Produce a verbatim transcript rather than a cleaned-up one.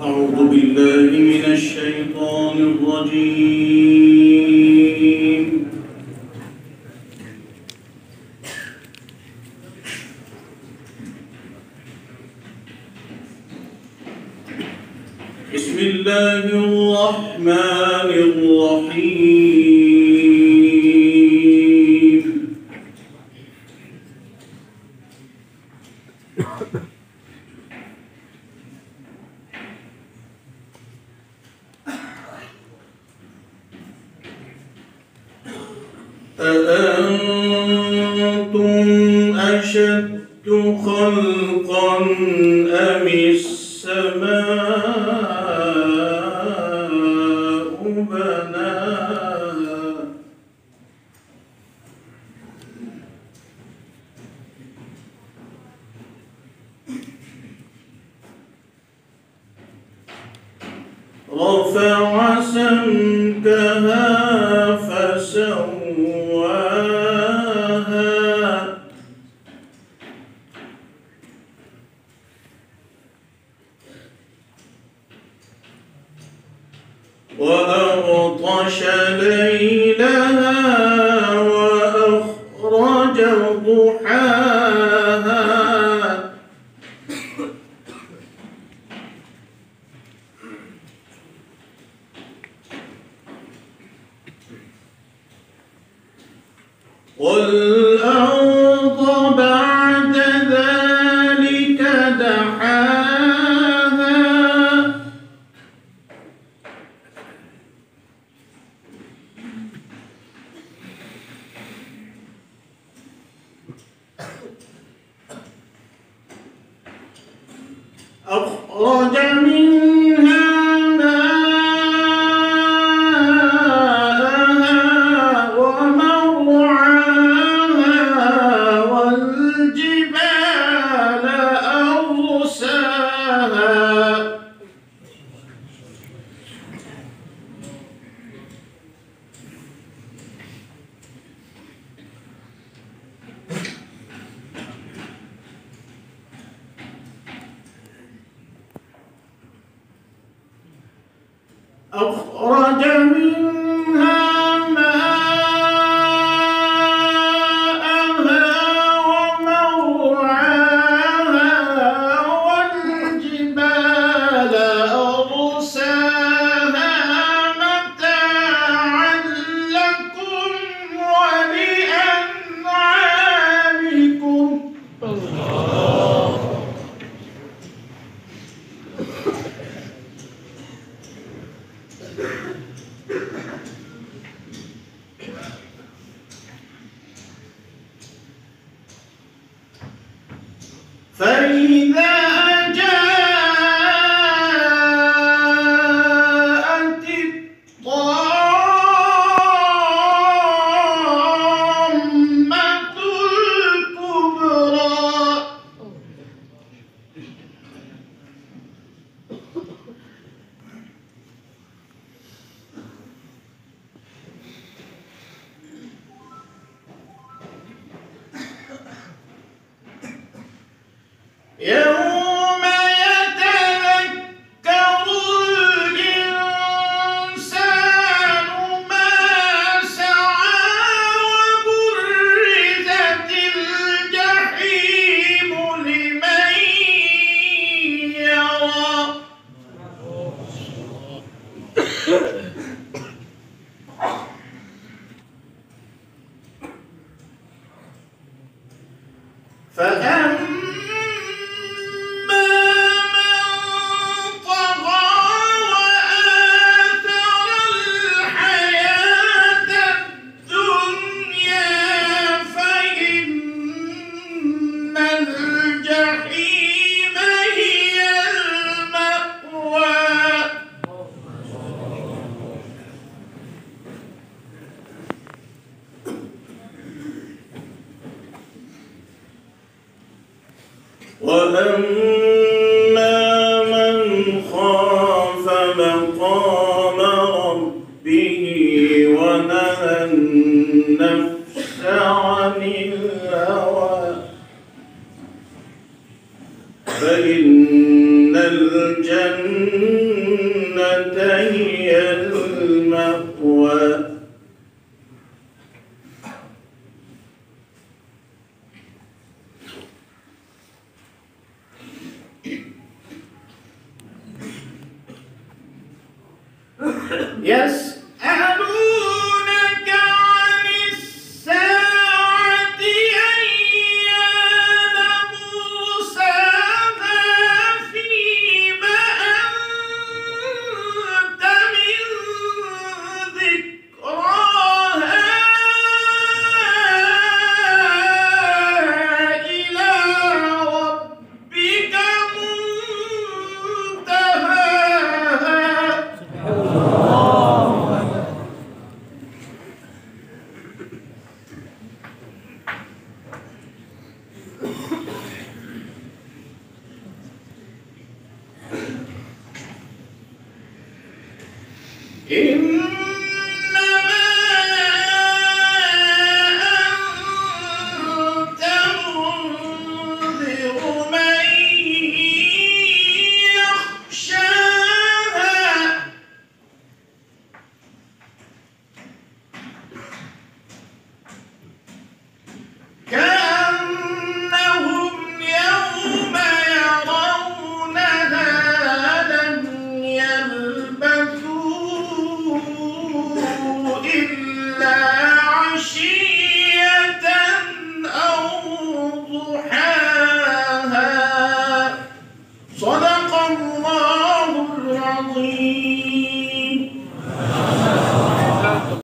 أعوذ بالله من الشيطان الرجيم. بسم الله الرحمن الرحيم. أأنتم أشد خلقا أم السماء بناها رفع سمكها فسواها وأغطش ليلها وأخرج ضحاها والأرض بعد ذلك دحاها أخرج منها ماءها ومرعاها والجبال أرساها أخرج منها ماءها ومرعاها والجبال أرساها متاعا لكم ولأنعامكم. فإذا جاءت الطامة الكبرى يوم يتذكر الإنسان ما سعى وبرزت الجحيم لمن يرى فأما وأما من خاف مقام ربه ونهى النفس عن الهوى فإن الجنة الجنتين المأوى. يسألونك عن الساعة أيان مرساها فيما أنت من ذكراها إلى ربك منتهاها. إن